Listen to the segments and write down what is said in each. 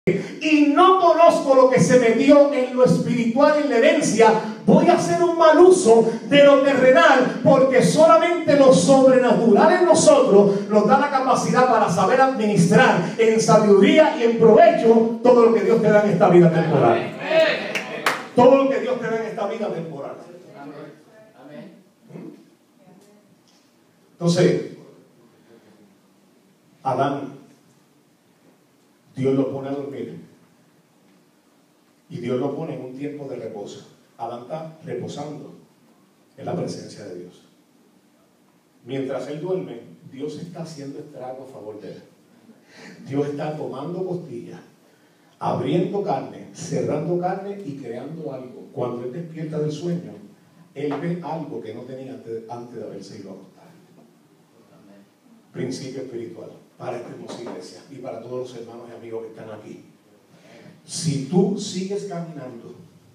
y no conozco lo que se me dio en lo espiritual, en la herencia, voy a hacer un mal uso de lo terrenal, porque solamente lo sobrenatural en nosotros nos da la capacidad para saber administrar en sabiduría y en provecho todo lo que Dios te da en esta vida temporal. Todo lo que Dios te da en esta vida temporal. Entonces, Adán, Dios lo pone a dormir. Y Dios lo pone en un tiempo de reposo. Adán está reposando en la presencia de Dios. Mientras él duerme, Dios está haciendo estrago a favor de él. Dios está tomando costillas, abriendo carne, cerrando carne y creando algo. Cuando él despierta del sueño, él ve algo que no tenía antes de haberse ido a acostar. Principio espiritual para esta hermosa iglesia y para todos los hermanos y amigos que están aquí. Si tú sigues caminando,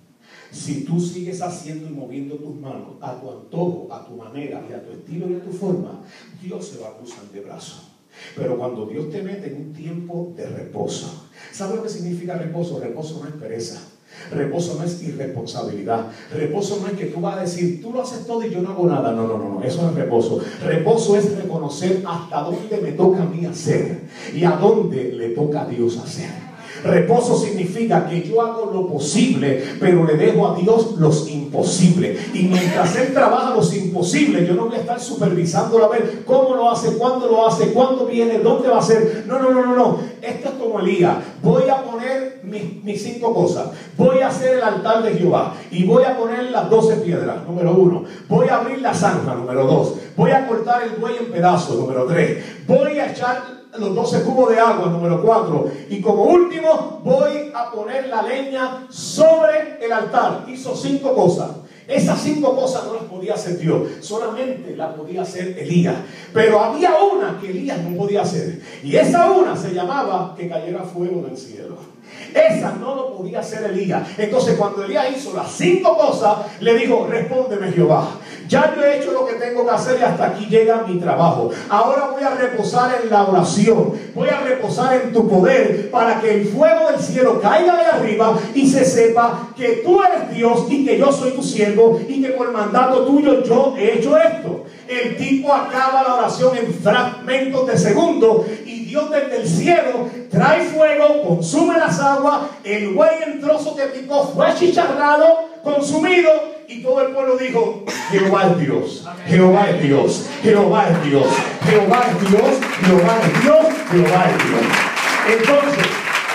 si tú sigues haciendo y moviendo tus manos a tu antojo, a tu manera y a tu estilo y a tu forma, Dios se va a cruzar de brazos. Pero cuando Dios te mete en un tiempo de reposo, ¿sabes lo que significa reposo? Reposo no es pereza. Reposo no es irresponsabilidad. Reposo no es que tú vas a decir, tú lo haces todo y yo no hago nada. No, eso no es reposo. Reposo es reconocer hasta dónde me toca a mí hacer y a dónde le toca a Dios hacer. Reposo significa que yo hago lo posible, pero le dejo a Dios los imposibles. Y mientras Él trabaja los imposibles, yo no voy a estar supervisándolo a ver cómo lo hace, cuándo viene, dónde va a ser. No. Esto es como Elías. Voy a poner mis 5 cosas. Voy a hacer el altar de Jehová y voy a poner las 12 piedras, número 1. Voy a abrir la zanja, número 2. Voy a cortar el buey en pedazos, número 3. Voy a echar los 12 cubos de agua, número 4. Y como último, voy a poner la leña sobre el altar. Hizo 5 cosas. Esas 5 cosas no las podía hacer Dios, solamente las podía hacer Elías. Pero había una que Elías no podía hacer, y esa una se llamaba que cayera fuego del cielo. Esa no lo podía hacer Elías. Entonces cuando Elías hizo las 5 cosas, le dijo, respóndeme Jehová, ya yo he hecho lo que tengo que hacer y hasta aquí llega mi trabajo. Ahora voy a reposar en la oración, voy a reposar en tu poder, para que el fuego del cielo caiga de arriba y se sepa que tú eres Dios y que yo soy tu siervo y que por mandato tuyo yo he hecho esto. El tipo acaba la oración en fragmentos de segundos y Dios desde el cielo trae fuego, consume las aguas, el buey en trozos que picó fue achicharrado, consumido, y todo el pueblo dijo, Jehová es Dios, Jehová es Dios, Jehová es Dios, Jehová es Dios, Jehová es Dios, Jehová es Dios. Entonces,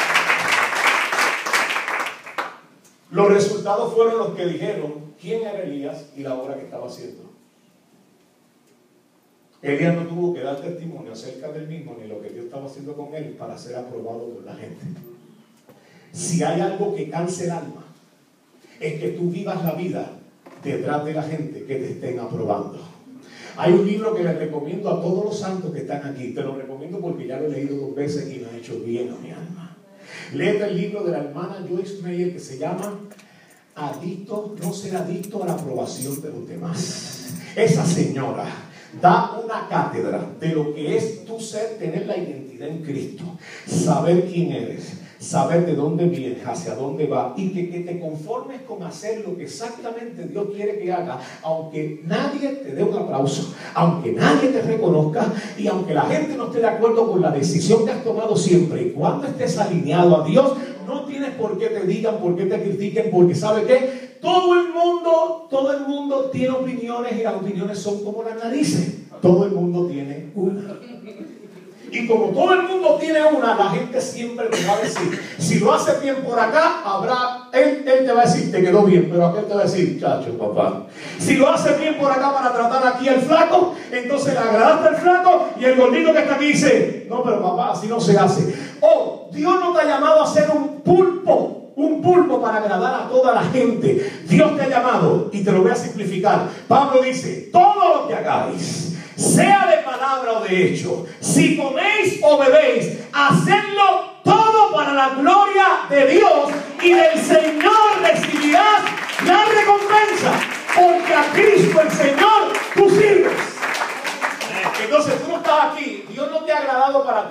los resultados fueron los que dijeron quién era Elías y la obra que estaba haciendo. Elías no tuvo que dar testimonio acerca del mismo ni lo que Dios estaba haciendo con él para ser aprobado por la gente. Si hay algo que canse el alma, es que tú vivas la vida detrás de la gente que te estén aprobando. Hay un libro que les recomiendo a todos los santos que están aquí. Te lo recomiendo porque ya lo he leído 2 veces y me ha hecho bien a mi alma. Léete el libro de la hermana Joyce Meyer que se llama No ser adicto a la aprobación de los demás. Esa señora da una cátedra de lo que es tu ser, tener la identidad en Cristo, saber quién eres, saber de dónde vienes, hacia dónde vas, y que te conformes con hacer lo que exactamente Dios quiere que haga, aunque nadie te dé un aplauso, aunque nadie te reconozca y aunque la gente no esté de acuerdo con la decisión que has tomado, siempre y cuando estés alineado a Dios. No tienes por qué te digan, por qué te critiquen, porque ¿sabe qué? Todo el mundo tiene opiniones y las opiniones son como las narices. Todo el mundo tiene una. Y como todo el mundo tiene una, la gente siempre te va a decir, si lo haces bien por acá, él te va a decir, te quedó bien, pero aquel te va a decir, chacho, papá. Si lo haces bien por acá para tratar aquí al flaco, entonces le agradaste al flaco y el gordito que está aquí dice, no, pero papá, así no se hace. Oh, Dios no te ha llamado a ser un pulpo para agradar a toda la gente. Dios te ha llamado, y te lo voy a simplificar. Pablo dice, todo lo que hagáis, sea de palabra o de hecho, si coméis o bebéis, hacedlo todo para la gloria de Dios, y del Señor recibirás la recompensa, porque a Cristo el Señor tú sirves. Entonces tú no estás aquí, Dios no te ha agradado para tú ser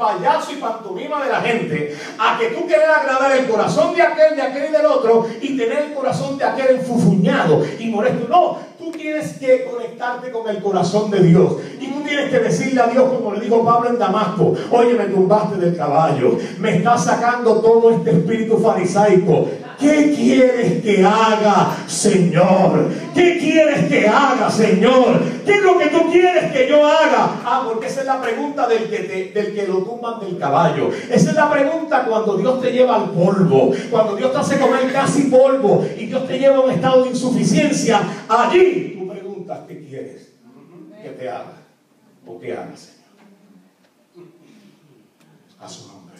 payaso y pantomima de la gente, a que tú quieres agradar el corazón de aquel y del otro, y tener el corazón de aquel enfufuñado y molesto. No, tú tienes que conectarte con el corazón de Dios, y tú tienes que decirle a Dios, como le dijo Pablo en Damasco: oye, me tumbaste del caballo, me estás sacando todo este espíritu farisaico. ¿Qué quieres que haga, Señor? ¿Qué quieres que haga, Señor? ¿Qué es lo que tú quieres que yo haga? Ah, porque esa es la pregunta del que lo tumban del caballo. Esa es la pregunta cuando Dios te lleva al polvo, cuando Dios te hace comer casi polvo y Dios te lleva a un estado de insuficiencia. Allí tú preguntas: ¿qué quieres que te haga? ¿O qué haga, Señor? A su nombre.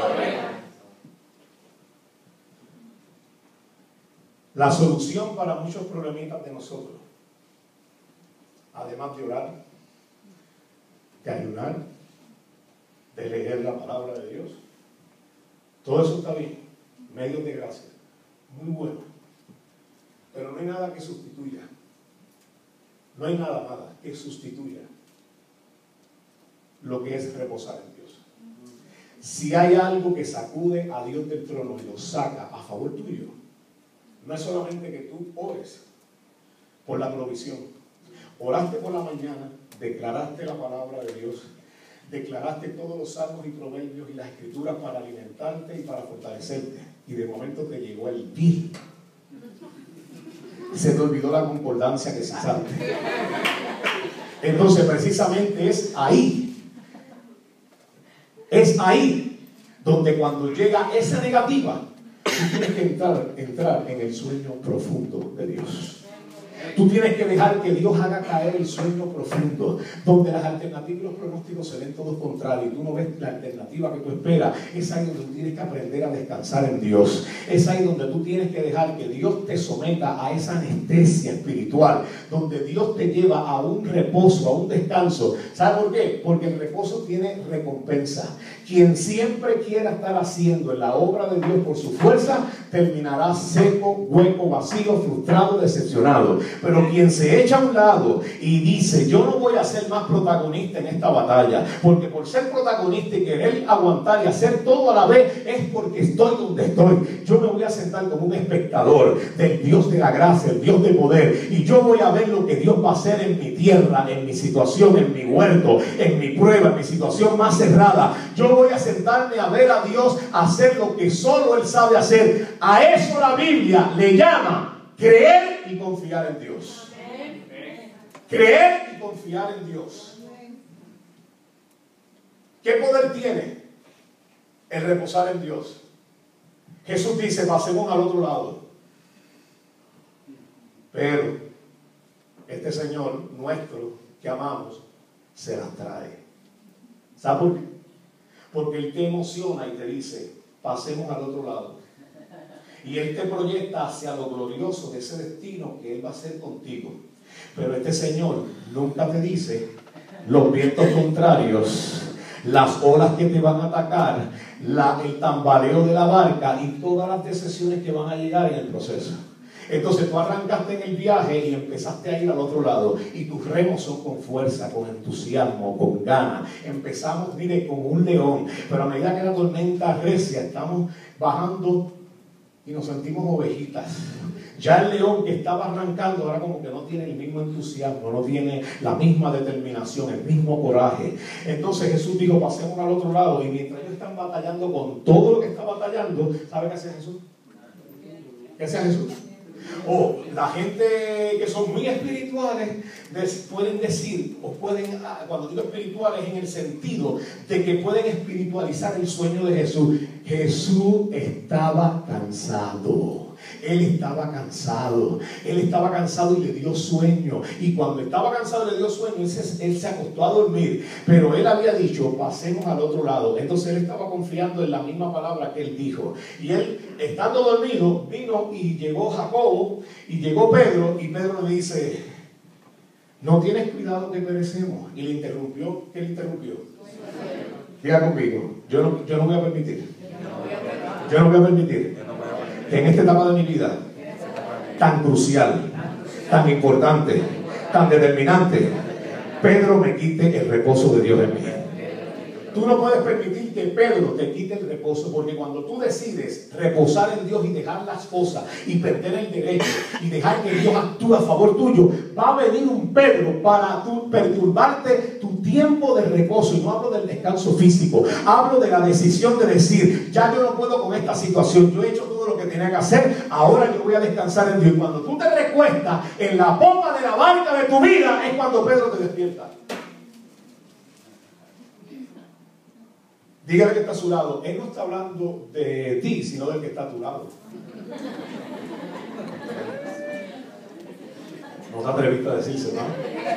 La solución para muchos problemitas de nosotros, además de orar, de ayunar, de leer la palabra de Dios, todo eso está bien, medios de gracia, muy bueno, pero no hay nada que sustituya, no hay nada que sustituya lo que es reposar en Dios. Si hay algo que sacude a Dios del trono y lo saca a favor tuyo, no es solamente que tú ores por la provisión. Oraste por la mañana, declaraste la palabra de Dios, declaraste todos los salmos y proverbios y las escrituras para alimentarte y para fortalecerte, y de momento te llegó el pi. Se te olvidó la concordancia que cesaste. Entonces precisamente es ahí donde cuando llega esa negativa, tú tienes que entrar en el sueño profundo de Dios. Tú tienes que dejar que Dios haga caer el sueño profundo, donde las alternativas y los pronósticos se ven todos contrarios y tú no ves la alternativa que tú esperas. Es ahí donde tú tienes que aprender a descansar en Dios. Es ahí donde tú tienes que dejar que Dios te someta a esa anestesia espiritual, donde Dios te lleva a un reposo, a un descanso. ¿Sabe por qué? Porque el reposo tiene recompensa. Quien siempre quiera estar haciendo en la obra de Dios por su fuerza, terminará seco, hueco, vacío, frustrado, decepcionado. Pero quien se echa a un lado y dice: yo no voy a ser más protagonista en esta batalla, porque por ser protagonista y querer aguantar y hacer todo a la vez, es porque estoy donde estoy. Yo me voy a sentar como un espectador del Dios de la gracia, el Dios de poder, y yo voy a ver lo que Dios va a hacer en mi tierra, en mi situación, en mi huerto, en mi prueba, en mi situación más cerrada. Yo voy a sentarme a ver a Dios hacer lo que solo Él sabe hacer. A eso la Biblia le llama creer y confiar en Dios. Creer y confiar en Dios. ¿Qué poder tiene el reposar en Dios? Jesús dice: pasemos al otro lado. Pero este Señor nuestro que amamos se las trae. ¿Sabe por qué? Porque Él te emociona y te dice: pasemos al otro lado. Y Él te proyecta hacia lo glorioso de ese destino que Él va a hacer contigo. Pero este Señor nunca te dice los vientos contrarios, las olas que te van a atacar, el tambaleo de la barca y todas las decepciones que van a llegar en el proceso. Entonces tú arrancaste en el viaje y empezaste a ir al otro lado, y tus remos son con fuerza, con entusiasmo, con ganas. Empezamos, mire, como un león, pero a medida que la tormenta recia, estamos bajando y nos sentimos ovejitas. Ya el león que estaba arrancando ahora como que no tiene el mismo entusiasmo, no tiene la misma determinación, el mismo coraje. Entonces Jesús dijo: pasemos al otro lado. Y mientras ellos están batallando con todo lo que está batallando, ¿sabe qué hace Jesús? ¿Qué hace Jesús? La gente que son muy espirituales pueden decir, o pueden, cuando digo espirituales, en el sentido de que pueden espiritualizar el sueño de Jesús. Jesús estaba cansado. Él estaba cansado y le dio sueño. Y cuando estaba cansado y le dio sueño, él se acostó a dormir. Pero él había dicho: pasemos al otro lado. Entonces él estaba confiando en la misma palabra que él dijo. Y él, estando dormido, vino y llegó Jacobo y llegó Pedro. Y Pedro le dice: ¿no tienes cuidado que perecemos? Y le interrumpió. ¿Qué le interrumpió? Diga conmigo: yo no voy a permitir. Yo no voy a permitir que en esta etapa de mi vida, tan crucial, tan importante, tan determinante, Pedro me quite el reposo de Dios en mí. Tú no puedes permitir que Pedro te quite el reposo, porque cuando tú decides reposar en Dios y dejar las cosas y perder el derecho y dejar que Dios actúe a favor tuyo, va a venir un Pedro para perturbarte tu tiempo de reposo. Y no hablo del descanso físico, hablo de la decisión de decir, ya yo no puedo con esta situación, yo he hecho todo lo que tenía que hacer, ahora yo voy a descansar en Dios. Y cuando tú te recuestas en la popa de la barca de tu vida, es cuando Pedro te despierta. Dígale que está a su lado. Él no está hablando de ti, sino del que está a tu lado. No te atreviste a decirse, ¿no?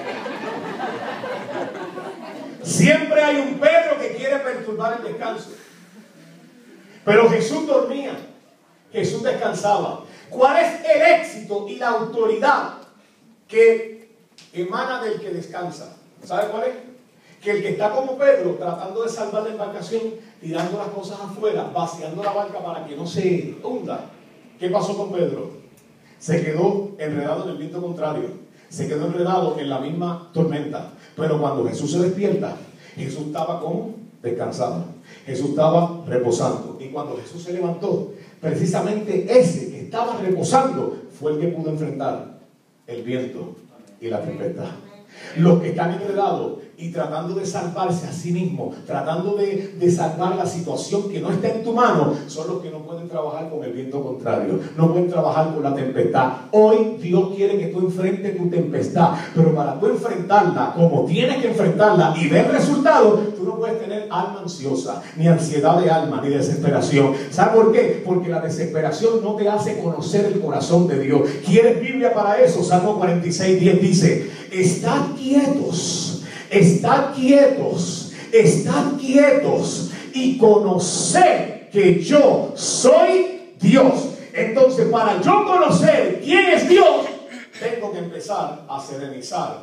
Siempre hay un Pedro que quiere perturbar el descanso. Pero Jesús dormía, Jesús descansaba. ¿Cuál es el éxito y la autoridad que emana del que descansa? ¿Sabe cuál es? Que el que está como Pedro, tratando de salvar la embarcación, tirando las cosas afuera, vaciando la barca para que no se hunda. ¿Qué pasó con Pedro? Se quedó enredado en el viento contrario, se quedó enredado en la misma tormenta. Pero cuando Jesús se despierta, Jesús estaba como descansado, Jesús estaba reposando. Y cuando Jesús se levantó, precisamente ese que estaba reposando fue el que pudo enfrentar el viento y la tempestad. Los que están enredados y tratando de salvarse a sí mismos, tratando de salvar la situación que no está en tu mano, son los que no pueden trabajar con el viento contrario, no pueden trabajar con la tempestad. Hoy Dios quiere que tú enfrentes tu tempestad, pero para tú enfrentarla como tienes que enfrentarla y ver resultados, tú no puedes tener alma ansiosa, ni ansiedad de alma, ni desesperación. ¿Sabes por qué? Porque la desesperación no te hace conocer el corazón de Dios. ¿Quieres Biblia para eso? Salmo 46:10 dice: estad quietos, estad quietos, estad quietos y conocer que yo soy Dios. Entonces, para yo conocer quién es Dios, tengo que empezar a serenizar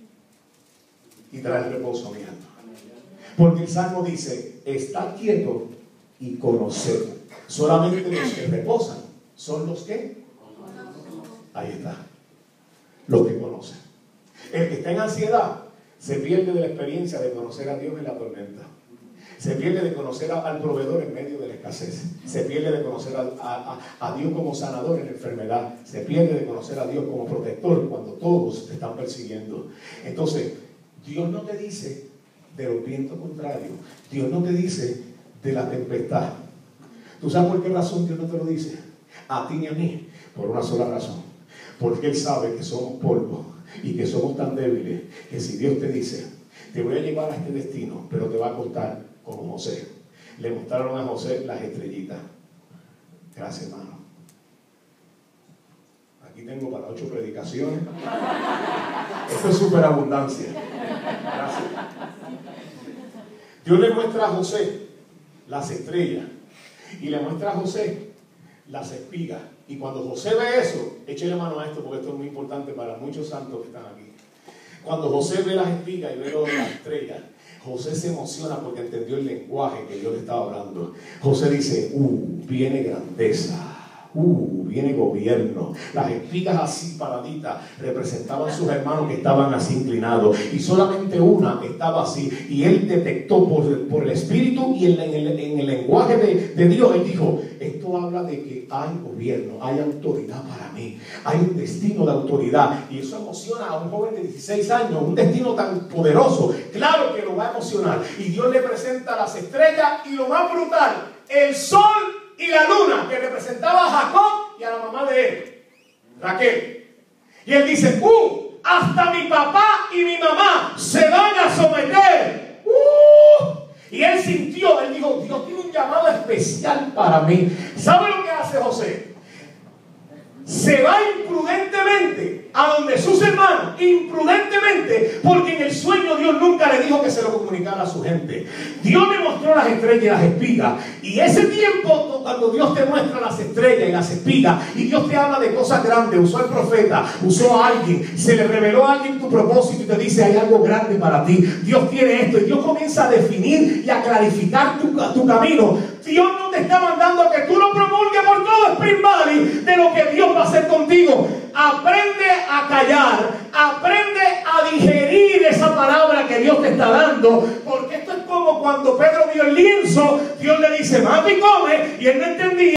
y traer reposo a mi alma. Porque el Salmo dice: estad quieto y conocer. Solamente los que reposan son los que, ahí está, los que conocen. El que está en ansiedad se pierde de la experiencia de conocer a Dios en la tormenta. Se pierde de conocer al proveedor en medio de la escasez. Se pierde de conocer a Dios como sanador en la enfermedad. Se pierde de conocer a Dios como protector cuando todos te están persiguiendo. Entonces, Dios no te dice de los vientos contrarios. Dios no te dice de la tempestad. ¿Tú sabes por qué razón Dios no te lo dice? A ti ni a mí. Por una sola razón. Porque Él sabe que somos polvo y que somos tan débiles que si Dios te dice: te voy a llevar a este destino, pero te va a costar, como José. Le mostraron a José las estrellitas. Gracias, hermano. Aquí tengo para 8 predicaciones. Esto es superabundancia. Gracias. Dios le muestra a José las estrellas y le muestra a José las espigas. Y cuando José ve eso, échale mano a esto porque esto es muy importante para muchos santos que están aquí. Cuando José ve las espigas y ve las estrellas, José se emociona porque entendió el lenguaje que Dios le estaba hablando. José dice: viene grandeza. Viene gobierno. Las espigas así paraditas representaban sus hermanos que estaban así inclinados, y solamente una estaba así, y él detectó por el espíritu y en el lenguaje de Dios. Él dijo: esto habla de que hay gobierno, hay autoridad para mí, hay un destino de autoridad. Y eso emociona a un joven de 16 años, un destino tan poderoso. Claro que lo va a emocionar. Y Dios le presenta las estrellas y lo más brutal, el sol y la luna, que representaba a Jacob y a la mamá de él, Raquel. Y él dice: hasta mi papá y mi mamá se van a someter. Y él sintió, él dijo: Dios tiene un llamado especial para mí. ¿Sabe lo que hace José? Se va imprudentemente a donde sus hermanos, imprudentemente, porque en el sueño Dios nunca le dijo que se lo comunicara a su gente. Dios le mostró las estrellas y las espigas, y ese tiempo cuando Dios te muestra las estrellas y las espigas y Dios te habla de cosas grandes, usó al profeta, usó a alguien, se le reveló a alguien tu propósito y te dice: hay algo grande para ti, Dios tiene esto, y Dios comienza a definir y a clarificar tu camino. Dios no te está mandando a que tú lo promulgues por todo Spring Valley de lo que Dios va a hacer contigo. Aprende a callar, aprende a digerir esa palabra que Dios te está dando, porque esto es como cuando Pedro vio el lienzo, Dios le dice, mata y come, y él no entendía.